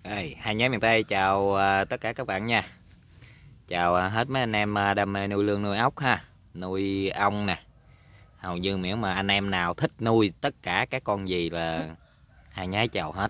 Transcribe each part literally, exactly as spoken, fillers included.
Hey, hai nhái miền Tây chào uh, tất cả các bạn nha. Chào uh, hết mấy anh em uh, đam mê nuôi lươn nuôi ốc ha, nuôi ong nè. Hầu như miễn mà anh em nào thích nuôi tất cả các con gì là hai nhái chào hết.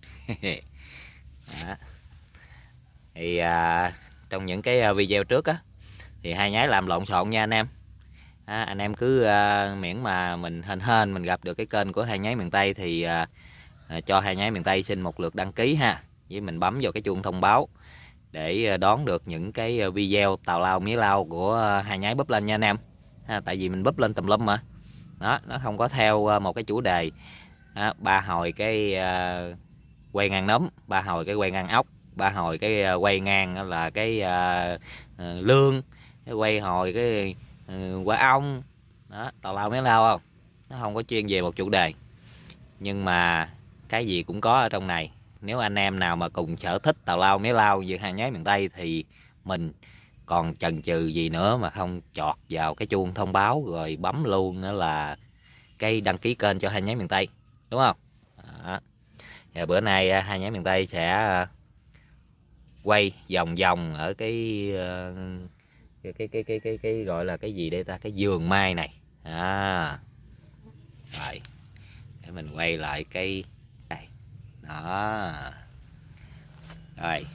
Đó. Thì uh, trong những cái uh, video trước á thì hai nhái làm lộn xộn nha anh em. À, anh em cứ uh, miễn mà mình hên hên mình gặp được cái kênh của hai nhái miền Tây thì uh, uh, cho hai nhái miền Tây xin một lượt đăng ký ha, với mình bấm vào cái chuông thông báo để đón được những cái video tào lao mía lau của hai nhái búp lên nha anh em ha, tại vì mình búp lên tùm lum mà đó, nó không có theo một cái chủ đề. Đó, ba hồi cái uh, quay ngang nấm, ba hồi cái quay ngang ốc, ba hồi cái uh, quay ngang là cái uh, uh, lương, cái quay hồi cái uh, quả ong đó, tào lao mía lau không, nó không có chuyên về một chủ đề, nhưng mà cái gì cũng có ở trong này. Nếu anh em nào mà cùng sở thích tào lao mía lau như hai nhái miền Tây thì mình còn chần chừ gì nữa mà không chọt vào cái chuông thông báo rồi bấm luôn đó là cái đăng ký kênh cho hai nhái miền Tây, đúng không? Đó. Và bữa nay hai nhái miền Tây sẽ quay vòng vòng ở cái cái cái cái cái cái, cái gọi là cái gì đây ta, cái vườn mai này. À. Rồi để mình quay lại cái đây đó. Rồi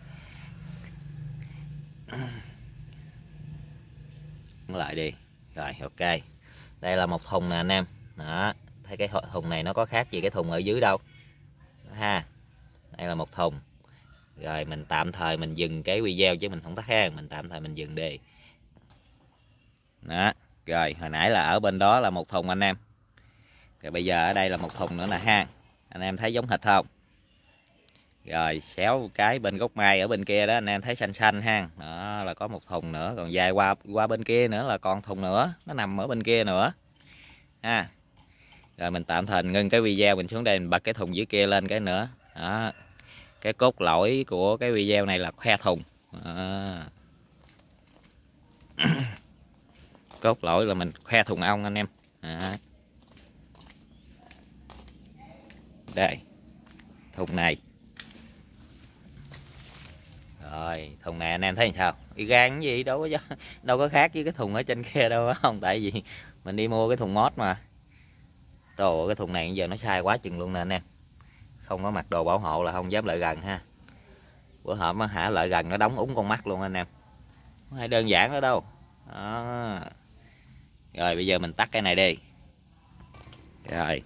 lại đi. Rồi ok, đây là một thùng nè anh em đó, thấy cái thùng này nó có khác gì cái thùng ở dưới đâu đó ha. Đây là một thùng. Rồi mình tạm thời mình dừng cái video chứ mình không tắt ha, mình tạm thời mình dừng đi đó. Rồi hồi nãy là ở bên đó là một thùng anh em, rồi bây giờ ở đây là một thùng nữa nè ha, anh em thấy giống thịt không? Rồi xéo cái bên gốc mai ở bên kia đó anh em thấy xanh xanh ha, đó là có một thùng nữa, còn dài qua qua bên kia nữa là còn thùng nữa, nó nằm ở bên kia nữa ha. Rồi mình tạm thời ngưng cái video, mình xuống đây mình bật cái thùng dưới kia lên cái nữa đó. Cái cốt lõi của cái video này là khoe thùng đó. Cốt lõi là mình khoe thùng ong anh em đó. Đây thùng này. Rồi thùng này anh em thấy sao? Y gan cái gì đâu có đâu có khác với cái thùng ở trên kia đâu không, tại vì mình đi mua cái thùng mót mà. Trời, cái thùng này giờ nó sai quá chừng luôn nè anh em, không có mặc đồ bảo hộ là không dám lại gần ha. Bữa hổm á hả, lại gần nó đóng úng con mắt luôn anh em, không phải đơn giản đó đâu đó. Rồi bây giờ mình tắt cái này đi. Rồi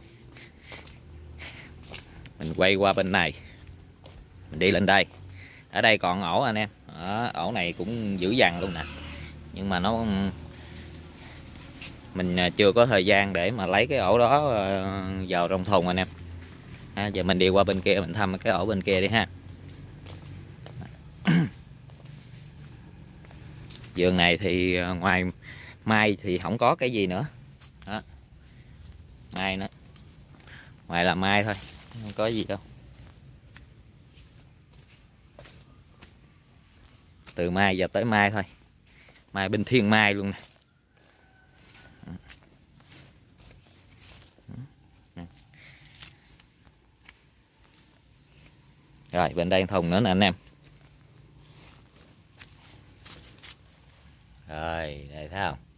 mình quay qua bên này, mình đi lên đây. Ở đây còn ổ anh em đó, ổ này cũng dữ dằn luôn nè, nhưng mà nó mình chưa có thời gian để mà lấy cái ổ đó vào trong thùng anh em à. Giờ mình đi qua bên kia mình thăm cái ổ bên kia đi ha. Vườn này thì ngoài mai thì không có cái gì nữa đó. Mai nữa, ngoài là mai thôi, không có gì đâu. Từ mai giờ tới mai thôi, mai bên thiên mai luôn nè. Rồi bên đây thùng nữa nè anh em. Rồi đây thấy không,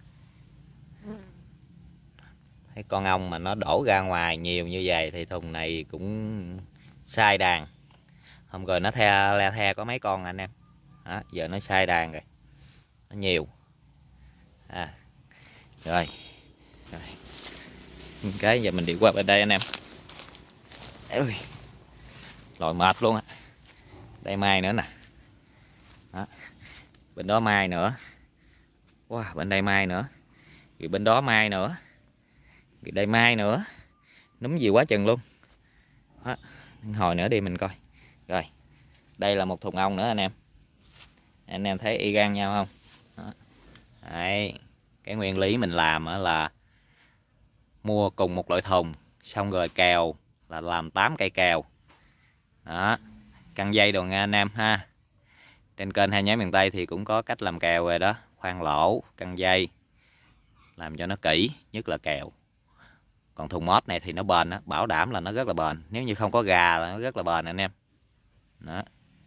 thấy con ong mà nó đổ ra ngoài nhiều như vậy thì thùng này cũng sai đàn. Hôm rồi nó the le the có mấy con anh em đó, giờ nó sai đàn rồi, nó nhiều à. Rồi, rồi. Cái giờ mình đi qua bên đây anh em. Ôi, lòi mệt luôn á. Đây mai nữa nè đó. Bên đó mai nữa, wow, bên đây mai nữa, rồi bên đó mai nữa, rồi đây mai nữa, núm gì quá chừng luôn đó. Hồi nữa đi mình coi. Rồi đây là một thùng ong nữa anh em, anh em thấy y gan nhau không đó. Đấy, cái nguyên lý mình làm là mua cùng một loại thùng, xong rồi kèo là làm tám cây kèo đó, căng dây đồ nha anh em ha. Trên kênh hai nhái miền Tây thì cũng có cách làm kèo rồi đó, khoan lỗ, căng dây, làm cho nó kỹ, nhất là kèo. Còn thùng mót này thì nó bền đó, bảo đảm là nó rất là bền, nếu như không có gà là nó rất là bền anh em Đó.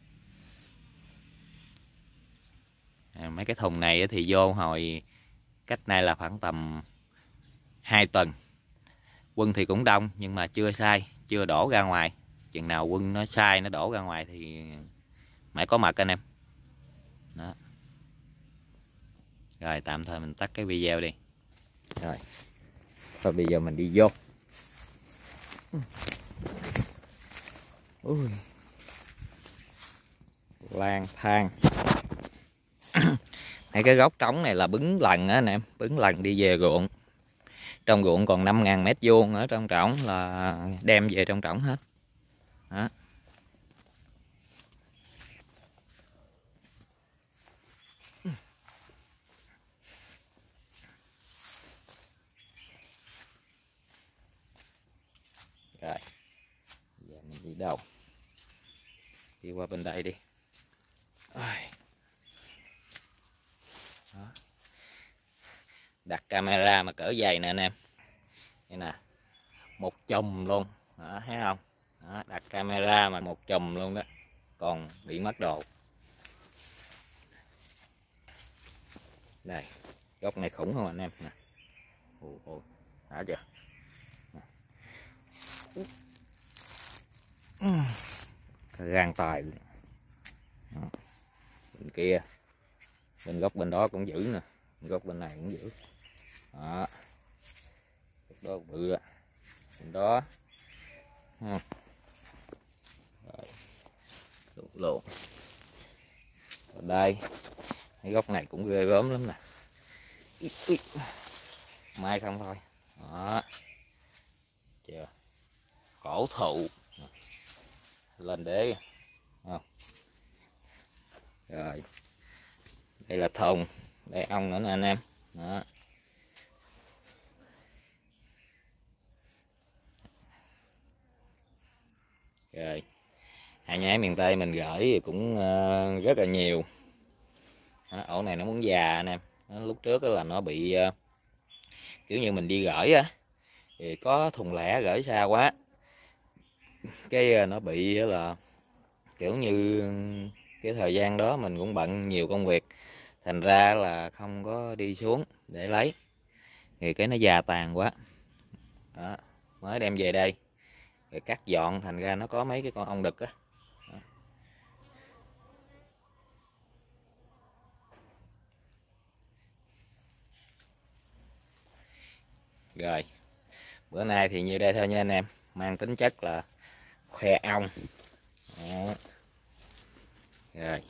À, mấy cái thùng này thì vô hồi cách nay là khoảng tầm hai tuần. Quân thì cũng đông nhưng mà chưa sai, chưa đổ ra ngoài. Chừng nào quân nó sai, nó đổ ra ngoài thì mãi có mật anh em. Đó. Rồi tạm thời mình tắt cái video đi. Rồi. Và bây giờ mình đi vô. Ui. Lang thang. Mấy cái gốc trống này là bứng lần á anh em, bứng lần đi về ruộng. Trong ruộng còn năm ngàn mét vuông ở trong trống là đem về trong trống hết. Đó. Rồi. Giờ mình đi đâu? Đi qua bên đây đi. Đó. Đặt camera mà cỡ dày nè anh em. Đây nè. Một chùm luôn. Đó, thấy không? Đó, đặt camera mà một chùm luôn đó. Còn bị mất đồ. Đây. Góc này khủng không anh em nè. Ồ, ồ. Đã chưa? Gan tài. Đó. Bên kia. Bên góc bên đó cũng giữ nè. Bên góc bên này cũng giữ. Đó. Góc đó bự đó. Bên đó. Rồi. Luôn luôn. Ở đây. Cái góc này cũng ghê gớm lắm nè. Mai không thôi. Đó. Chưa. Cổ thụ. Lên đế. Không. Rồi. Đây là thùng. Đây ong nữa nè anh em. Đó. Rồi. Hai nhái miền Tây mình gửi cũng uh, rất là nhiều. Đó, ổ này nó muốn già anh em. Đó, lúc trước là nó bị uh, kiểu như mình đi gửi á, thì có thùng lẻ gửi xa quá, cái uh, nó bị là kiểu như cái thời gian đó mình cũng bận nhiều công việc, thành ra là không có đi xuống để lấy, thì cái nó già tàn quá. Đó, mới đem về đây rồi cắt dọn, thành ra nó có mấy cái con ong đực á. Rồi bữa nay thì như đây thôi nha anh em, mang tính chất là khoe ong. Đó. Rồi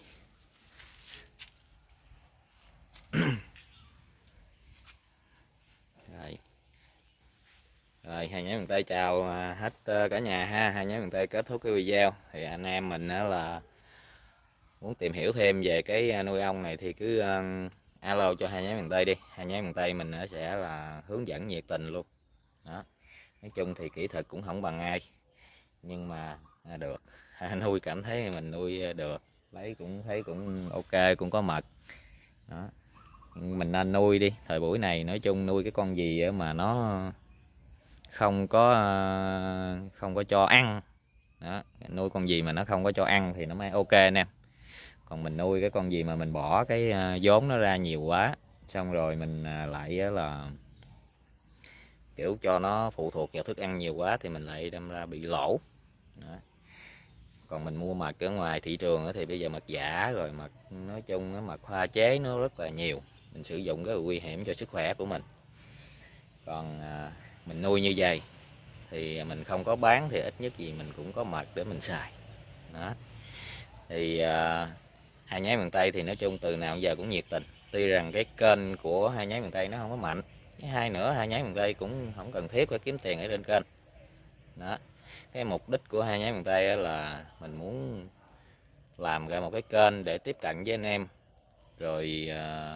rồi rồi hai nhái miền Tây chào hết cả nhà ha. Hai nhái miền Tây kết thúc cái video, thì anh em mình đó là muốn tìm hiểu thêm về cái nuôi ong này thì cứ uh, alo cho hai nhái miền Tây đi, hai nhái miền Tây mình sẽ là hướng dẫn nhiệt tình luôn. Đó, nói chung thì kỹ thuật cũng không bằng ai, nhưng mà à, được nuôi cảm thấy mình nuôi được, lấy cũng thấy cũng ok, cũng có mật. Đó, mình nên nuôi đi. Thời buổi này nói chung nuôi cái con gì mà nó không có không có cho ăn. Đó, nuôi con gì mà nó không có cho ăn thì nó mới ok anh em. Còn mình nuôi cái con gì mà mình bỏ cái vốn nó ra nhiều quá, xong rồi mình lại là kiểu cho nó phụ thuộc vào thức ăn nhiều quá thì mình lại đâm ra bị lỗ. Đó. Còn mình mua mật ở ngoài thị trường thì bây giờ mật giả rồi, mật nói chung nó mật pha chế nó rất là nhiều, mình sử dụng rất là nguy hiểm cho sức khỏe của mình. Còn à, mình nuôi như vậy thì mình không có bán thì ít nhất gì mình cũng có mật để mình xài. Đó. Thì à, hai nhái miền Tây thì nói chung từ nào giờ cũng nhiệt tình, tuy rằng cái kênh của hai nhái miền Tây nó không có mạnh, cái hai nữa hai nhái miền Tây cũng không cần thiết phải kiếm tiền ở trên kênh. Đó, cái mục đích của hai nhái miền Tây là mình muốn làm ra một cái kênh để tiếp cận với anh em, rồi à,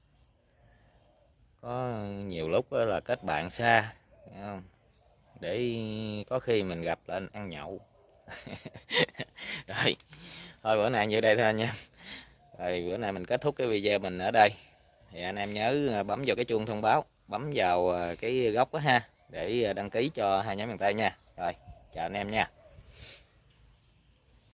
có nhiều lúc là kết bạn xa, không? Để có khi mình gặp lên ăn nhậu. Rồi thôi bữa nay như đây thôi nha. Rồi bữa nay mình kết thúc cái video mình ở đây, thì anh em nhớ bấm vào cái chuông thông báo, bấm vào cái góc đó ha, để đăng ký cho hai nhái miền Tây nha. Rồi chào anh em nha.